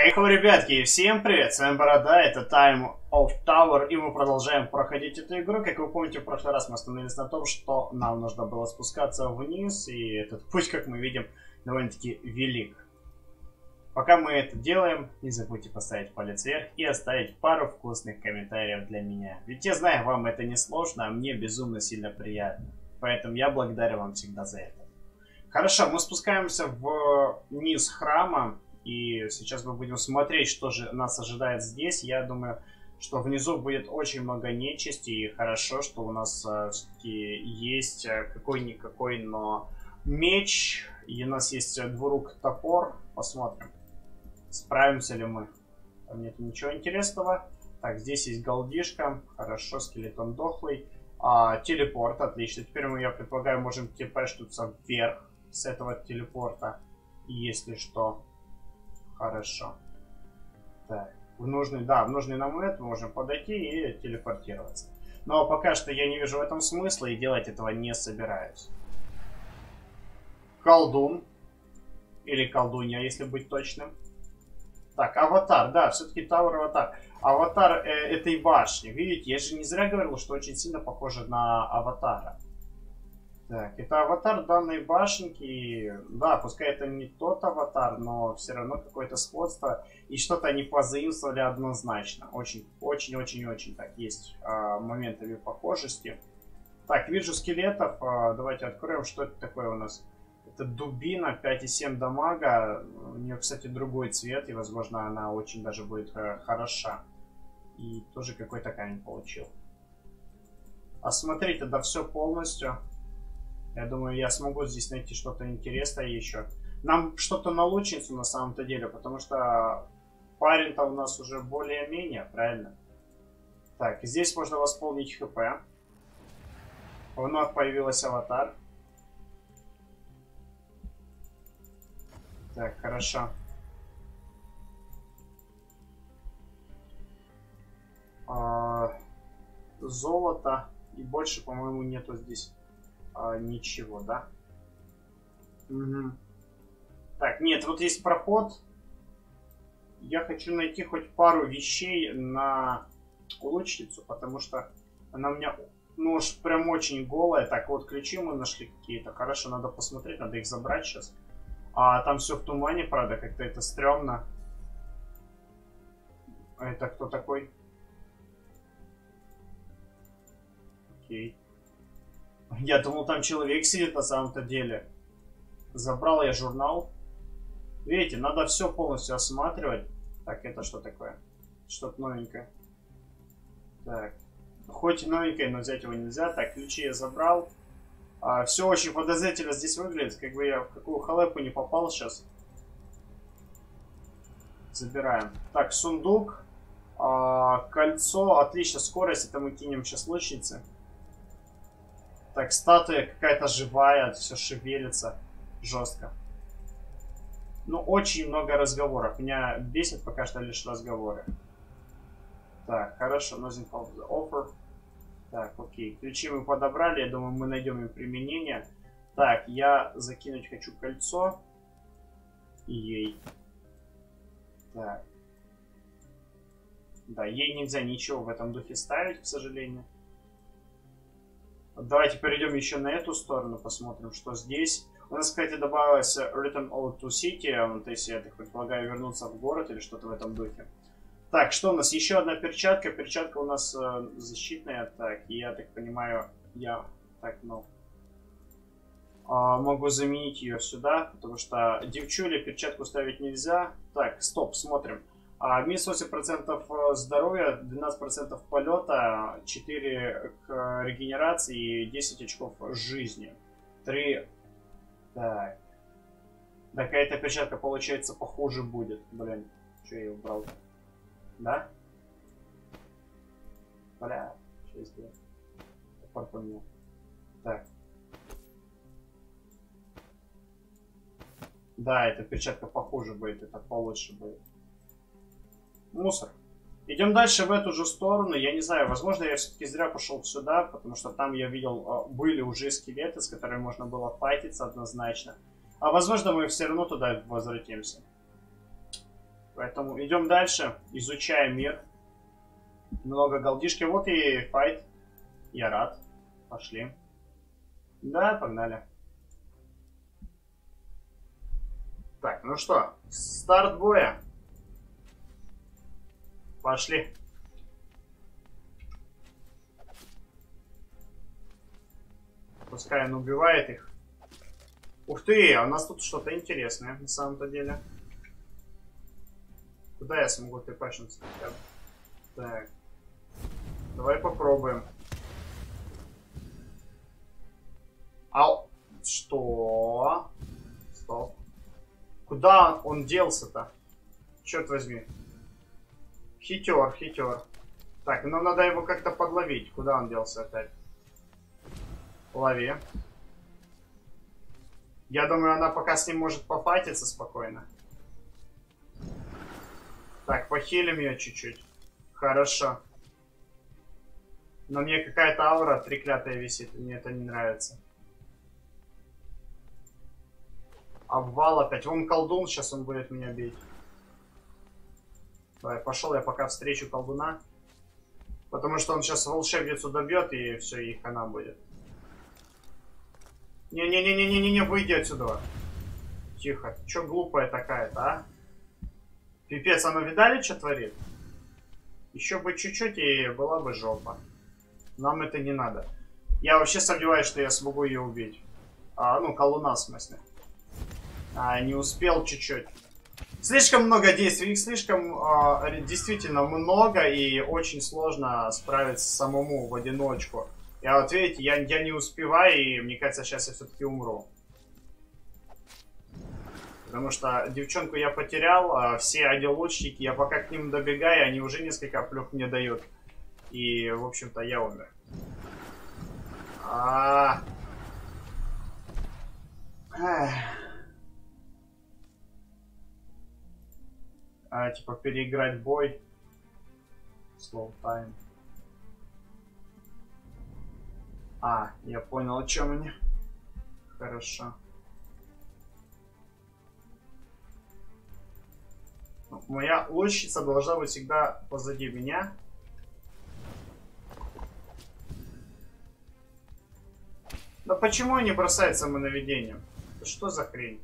Хей-хо, ребятки, всем привет, с вами Борода, это Time of Tower, и мы продолжаем проходить эту игру. Как вы помните, в прошлый раз мы остановились на том, что нам нужно было спускаться вниз, и этот путь, как мы видим, довольно-таки велик. Пока мы это делаем, не забудьте поставить палец вверх и оставить пару вкусных комментариев для меня. Ведь я знаю, вам это не сложно, а мне безумно сильно приятно. Поэтому я благодарю вам всегда за это. Хорошо, мы спускаемся вниз храма. И сейчас мы будем смотреть, что же нас ожидает здесь. Я думаю, что внизу будет очень много нечисти. И хорошо, что у нас все-таки есть какой-никакой, но меч. И у нас есть двурук топор. Посмотрим, справимся ли мы. Там нет ничего интересного. Так, здесь есть голдишка. Хорошо, скелетон дохлый. Телепорт, отлично. Теперь мы, я предполагаю, можем телепортнуться вверх с этого телепорта. Если что. Хорошо. Так, в нужный нам момент мы можем подойти и телепортироваться. Но пока что я не вижу в этом смысла и делать этого не собираюсь. Колдун. Или колдунья, если быть точным. Так, аватар, да, все-таки Тауэр аватар. Аватар этой башни. Видите, я же не зря говорил, что очень сильно похоже на аватара. Так, это аватар данной башенки. Да, пускай это не тот аватар, но все равно какое-то сходство. И что-то они позаимствовали однозначно. Очень-очень-очень так. Есть моментами похожести. Так, вижу скелетов. Давайте откроем, что это такое у нас. Это дубина, 5,7 дамага. У нее, кстати, другой цвет. И, возможно, она очень даже будет хороша. И тоже какой-то камень получил. Осмотреть это все полностью. Я думаю, я смогу здесь найти что-то интересное еще. Нам что-то на лучницу на самом-то деле, потому что парень-то у нас уже более-менее, правильно? Так, здесь можно восполнить хп. Вновь появилась аватар. Так, хорошо. Золото. И больше, по-моему, нету здесь. Ничего, да? Угу. Так, нет, вот есть проход. Я хочу найти хоть пару вещей на лучницу, потому что она у меня, ну уж прям очень голая. Так, вот ключи мы нашли какие-то. Хорошо, надо посмотреть, надо их забрать сейчас. Там все в тумане, правда, как-то это стрёмно. Это кто такой? Окей. Я думал, там человек сидит на самом-то деле. Забрал я журнал. Видите, надо все полностью осматривать. Так, это что такое? Что-то новенькое. Так. Хоть и новенькое, но взять его нельзя. Так, ключи я забрал. Все очень подозрительно здесь выглядит. Как бы я в какую халепу не попал сейчас. Забираем. Так, сундук. Кольцо. Отлично, скорость. Это мы кинем сейчас лучницы. Так, статуя какая-то живая, все шевелится жестко. Ну, очень много разговоров. Меня бесит пока что лишь разговоры. Так, хорошо, nothing offer. Так, окей. Ключи мы подобрали, я думаю, мы найдем им применение. Так, я закинуть хочу кольцо. Ей. Так. Да, ей нельзя ничего в этом духе ставить, к сожалению. Давайте перейдем еще на эту сторону, посмотрим, что здесь. У нас, кстати, добавилось Return all to City, то есть я так предполагаю вернуться в город или что-то в этом духе. Так, что у нас? Еще одна перчатка. Перчатка у нас защитная. Так, я так понимаю, могу заменить ее сюда, потому что девчуле перчатку ставить нельзя. Так, стоп, смотрим. Минус 8% здоровья, 12% полета, 4 к регенерации и 10 очков жизни. 3. Так. Какая-то перчатка, получается, похуже будет. Блин, что я убрал? Да? Бля, что я сделал? Топор поменял. Так. Да, эта перчатка похуже будет, это получше будет. Мусор. Идем дальше в эту же сторону. Я не знаю, возможно, я все-таки зря пошел сюда, потому что там я видел, были уже скелеты, с которыми можно было файтиться однозначно. А возможно, мы все равно туда возвратимся. Поэтому идем дальше, изучаем мир. Много голдишки. Вот и файт. Я рад. Пошли. Да, погнали. Так, ну что, старт боя. Пошли. Пускай он убивает их. Ух ты, а у нас тут что-то интересное на самом-то деле. Куда я смогу тпшнуться? Так. Давай попробуем. Ау. Что? Стоп. Куда он делся-то? Черт возьми. Хитер, хитер. Так, нам надо его как-то подловить. Куда он делся опять? Лови. Я думаю, она пока с ним может пофатиться спокойно. Так, похилим ее чуть-чуть. Хорошо. Но мне какая-то аура треклятая висит. Мне это не нравится. Обвал опять. Вон колдун, сейчас он будет меня бить. Давай, пошел я пока встречу колдуна. Потому что он сейчас волшебницу добьет, и все, и хана будет. Не-не-не-не-не-не, выйди отсюда. Тихо. Че глупая такая-то, а? Пипец, она видали, что творит? Еще бы чуть-чуть, и была бы жопа. Нам это не надо. Я вообще сомневаюсь, что я смогу ее убить. Ну, колуна, в смысле. Не успел чуть-чуть. Слишком много действий, их слишком действительно много, и очень сложно справиться самому в одиночку. Я вот видите, я не успеваю, и мне кажется, сейчас я все-таки умру. Потому что девчонку я потерял, все одиночники, я пока к ним добегаю, они уже несколько плюх мне дают. И, в общем-то, я умер. Типа переиграть бой. Slow time. Я понял, о чем они. Хорошо. Моя лучница должна быть всегда позади меня. Да почему они бросают самонаведением? Это что за хрень?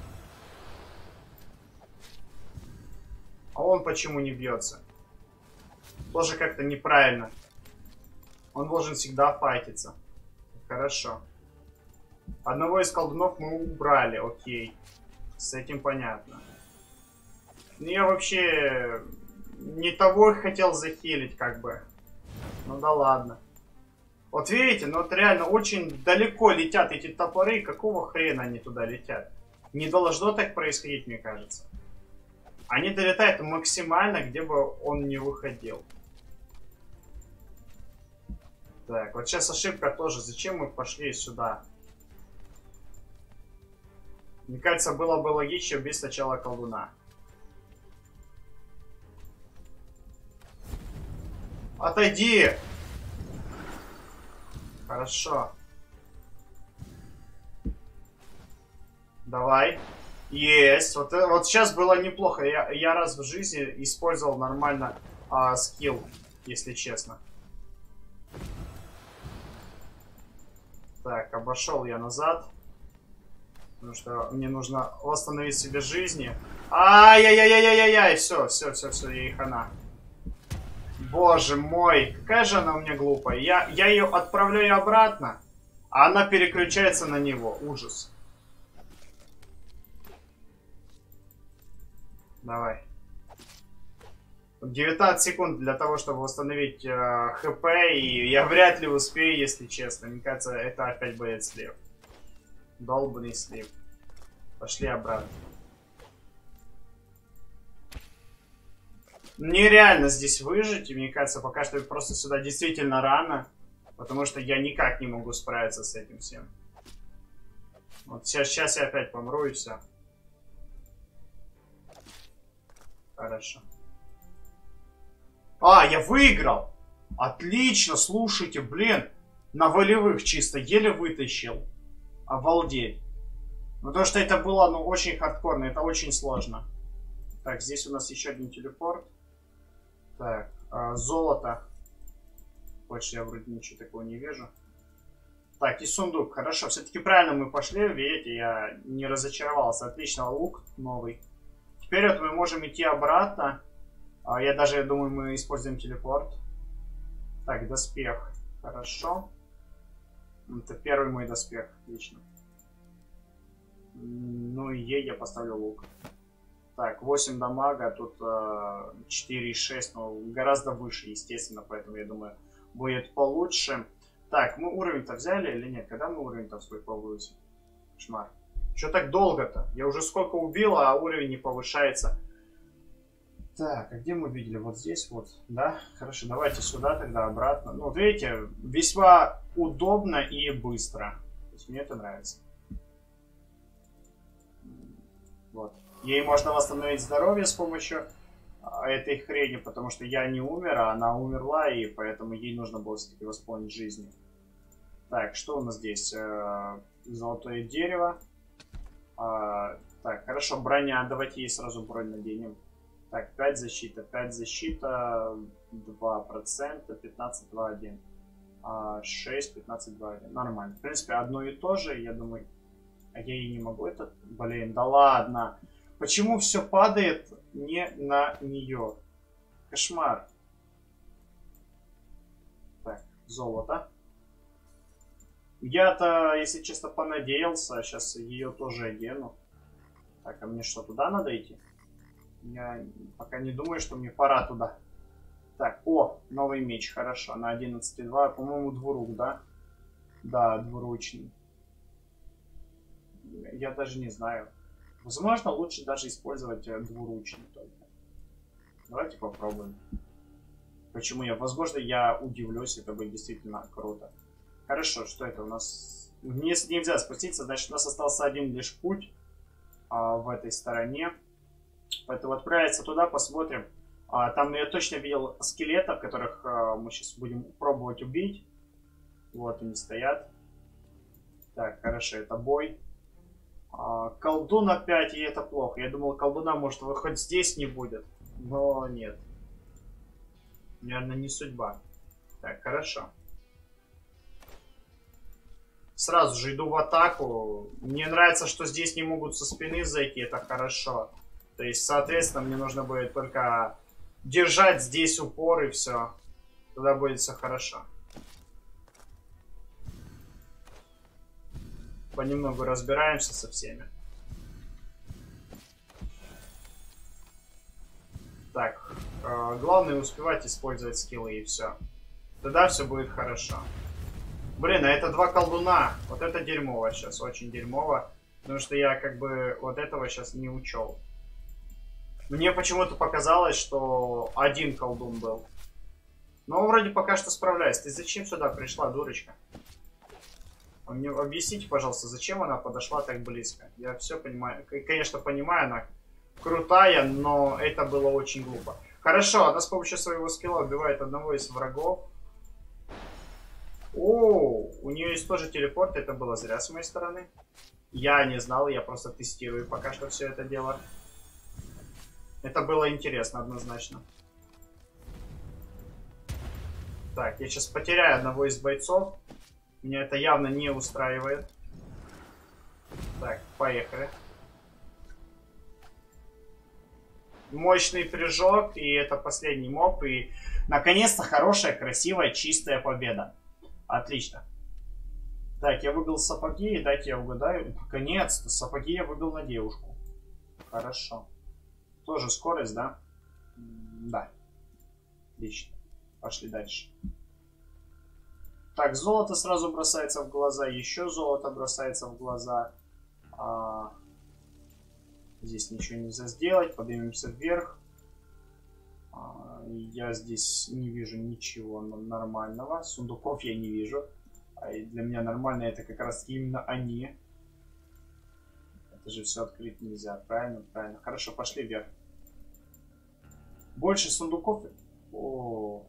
А он почему не бьется? Тоже как-то неправильно. Он должен всегда файтиться. Хорошо. Одного из колдунов мы убрали, окей. С этим понятно. Но я вообще не того хотел захилить, как бы. Ну да ладно. Вот видите, ну вот реально очень далеко летят эти топоры. Какого хрена они туда летят? Не должно так происходить, мне кажется. Они долетают максимально, где бы он не выходил. Так, вот сейчас ошибка тоже. Зачем мы пошли сюда? Мне кажется, было бы логичнее убить сначала колдуна. Отойди! Хорошо. Давай. Есть. Вот сейчас было неплохо. Я раз в жизни использовал нормально скилл, если честно. Так, обошел я назад. Потому что мне нужно восстановить себе жизни. Ай-яй-яй-яй-яй-яй! Все, ей хана. Боже мой, какая же она у меня глупая. Я ее отправляю обратно, а она переключается на него. Ужас. Давай. 19 секунд для того, чтобы восстановить хп, и я вряд ли успею, если честно. Мне кажется, это опять будет слив. Долбанный слив. Пошли обратно. Нереально здесь выжить, и мне кажется, пока что просто сюда действительно рано, потому что я никак не могу справиться с этим всем. Вот сейчас я опять помру, и все. Хорошо. Я выиграл! Отлично, слушайте, блин. На волевых чисто, еле вытащил. Обалдеть. Потому что это было, очень хардкорно, это очень сложно. Так, здесь у нас еще один телепорт. Так, золото. Больше я вроде ничего такого не вижу. Так, и сундук. Хорошо, все-таки правильно мы пошли. Видите, я не разочаровался. Отлично, лук новый. Теперь вот мы можем идти обратно. Я даже думаю, мы используем телепорт. Так, доспех. Хорошо. Это первый мой доспех. Отлично. Ну и ей я поставлю лук. Так, 8 дамага. Тут 4,6. Но гораздо выше, естественно. Поэтому, я думаю, будет получше. Так, мы уровень-то взяли или нет? Когда мы уровень-то свой повысим? Кошмар. Что так долго-то? Я уже сколько убил, а уровень не повышается. Так, а где мы видели? Вот здесь вот, да? Хорошо, давайте сюда тогда обратно. Ну, вот видите, весьма удобно и быстро. То есть мне это нравится. Вот. Ей можно восстановить здоровье с помощью этой хрени, потому что я не умер, а она умерла, и поэтому ей нужно было все-таки восполнить жизнь. Так, что у нас здесь? Золотое дерево. Так, хорошо, броня. Давайте ей сразу бронь наденем. Так, 5 защита, 5 защита, 2%, 15, 2, 1. 6, 15, 2, 1. Нормально. В принципе, одно и то же, я думаю. А я и не могу это... Блин, да ладно. Почему все падает не на нее? Кошмар. Так, золото. Я-то, если честно, понадеялся. Сейчас ее тоже одену. Так, а мне что, туда надо идти? Я пока не думаю, что мне пора туда. Так, о, новый меч, хорошо. На 11,2, по-моему, двурук, да? Да, двуручный. Я даже не знаю. Возможно, лучше даже использовать двуручный только. Давайте попробуем. Почему я? Возможно, я удивлюсь, это будет действительно круто. Хорошо, что это у нас? Если нельзя спуститься, значит, у нас остался один лишь путь в этой стороне. Поэтому отправиться туда, посмотрим. Там я точно видел скелетов, которых мы сейчас будем пробовать убить. Вот они стоят. Так, хорошо, это бой. Колдун опять, и это плохо. Я думал, колдуна, может, хоть здесь не будет. Но нет. Наверное, не судьба. Так, хорошо. Сразу же иду в атаку. Мне нравится, что здесь не могут со спины зайти. Это хорошо. То есть, соответственно, мне нужно будет только держать здесь упор и все. Тогда будет все хорошо. Понемногу разбираемся со всеми. Так, главное успевать использовать скиллы и все. Тогда все будет хорошо. Блин, а это два колдуна. Вот это дерьмово сейчас, очень дерьмово. Потому что я как бы вот этого сейчас не учел. Мне почему-то показалось, что один колдун был. Но вроде пока что справляюсь. Ты зачем сюда пришла, дурочка? Мне объясните, пожалуйста, зачем она подошла так близко? Я все понимаю. Конечно, понимаю, она крутая, но это было очень глупо. Хорошо, она с помощью своего скилла убивает одного из врагов. О, у нее есть тоже телепорт, это было зря с моей стороны. Я не знал, я просто тестирую пока что все это дело. Это было интересно, однозначно. Так, я сейчас потеряю одного из бойцов. Меня это явно не устраивает. Так, поехали. Мощный прыжок, и это последний моб. И, наконец-то, хорошая, красивая, чистая победа. Отлично. Так, я выбил сапоги, и дайте я угадаю. Наконец-то, сапоги я выбил на девушку. Хорошо. Тоже скорость, да? Да. Отлично. Пошли дальше. Так, золото сразу бросается в глаза. Еще золото бросается в глаза. Здесь ничего нельзя сделать. Поднимемся вверх. Я здесь не вижу ничего нормального. Сундуков я не вижу. А для меня нормально это как раз именно они. Это же все открыть нельзя. Правильно, правильно. Хорошо, пошли вверх. Больше сундуков. О.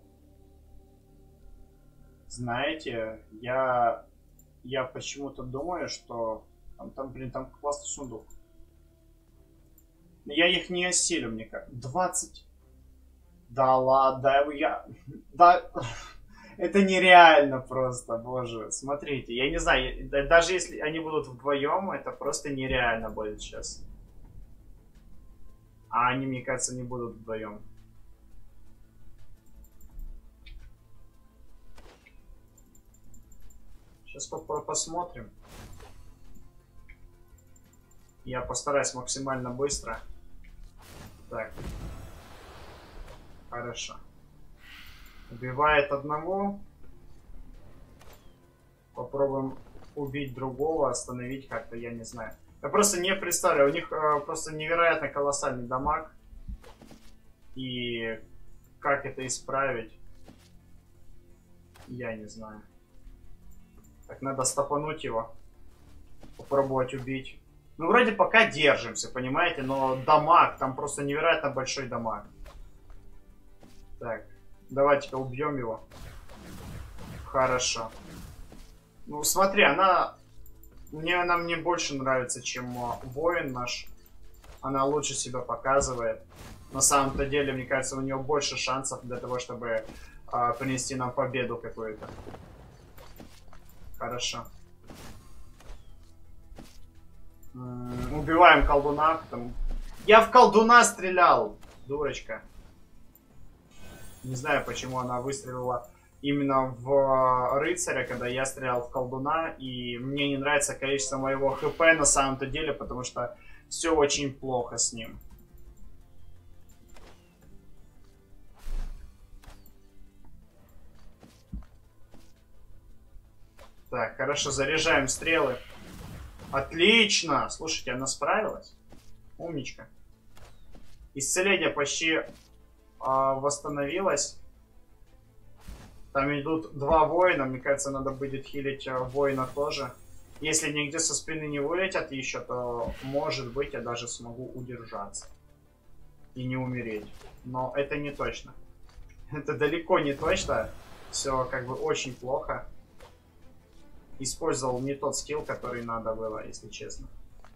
Знаете, я почему-то думаю, что... Блин, там классный сундук. Я их не осилю, мне кажется. 20. Да ладно, я... Да... Это нереально просто, боже. Смотрите, я не знаю, даже если они будут вдвоем, это просто нереально будет сейчас. А они, мне кажется, не будут вдвоем. Сейчас посмотрим. Я постараюсь максимально быстро. Так. Хорошо. Убивает одного. Попробуем убить другого, остановить как-то, я не знаю. Я просто не представляю, у них просто невероятно колоссальный дамаг. И как это исправить, я не знаю. Так, надо стопануть его. Попробовать убить. Ну, вроде пока держимся, понимаете? Но дамаг, там просто невероятно большой дамаг. Так, давайте-ка убьем его. Хорошо. Ну, смотри, она мне больше нравится, чем воин наш. Она лучше себя показывает. На самом-то деле, мне кажется, у нее больше шансов для того, чтобы принести нам победу какую-то. Хорошо. Убиваем колдуна. Я в колдуна стрелял, дурочка. Не знаю, почему она выстрелила именно в рыцаря, когда я стрелял в колдуна. И мне не нравится количество моего хп на самом-то деле, потому что все очень плохо с ним. Так, хорошо, заряжаем стрелы. Отлично! Слушайте, она справилась. Умничка. Исцеление почти восстановилось. Там идут два воина. Мне кажется, надо будет хилить воина тоже. Если нигде со спины не вылетят еще, то, может быть, я даже смогу удержаться. И не умереть. Но это не точно. Это далеко не точно. Все как бы очень плохо. Использовал не тот скилл, который надо было, если честно.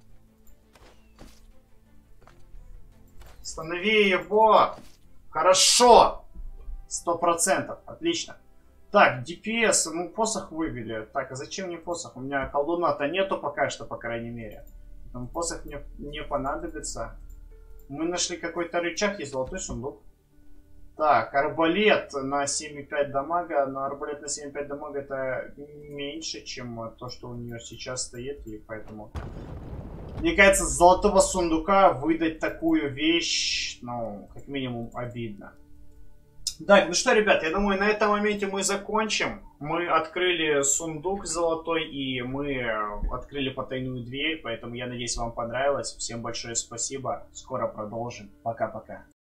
Останови его! Хорошо! 100%. Отлично. Так, DPS, ну посох вывели. Так, а зачем мне посох? У меня колдуна-то нету пока что, по крайней мере. Там посох мне не понадобится. Мы нашли какой-то рычаг и золотой сундук. Так, арбалет на 7,5 дамага. Но арбалет на 7,5 дамага это меньше, чем то, что у нее сейчас стоит. И поэтому... Мне кажется, с золотого сундука выдать такую вещь, ну, как минимум, обидно. Так, ну что, ребят, я думаю, на этом моменте мы закончим. Мы открыли сундук золотой, и мы открыли потайную дверь. Поэтому я надеюсь, вам понравилось. Всем большое спасибо. Скоро продолжим. Пока-пока.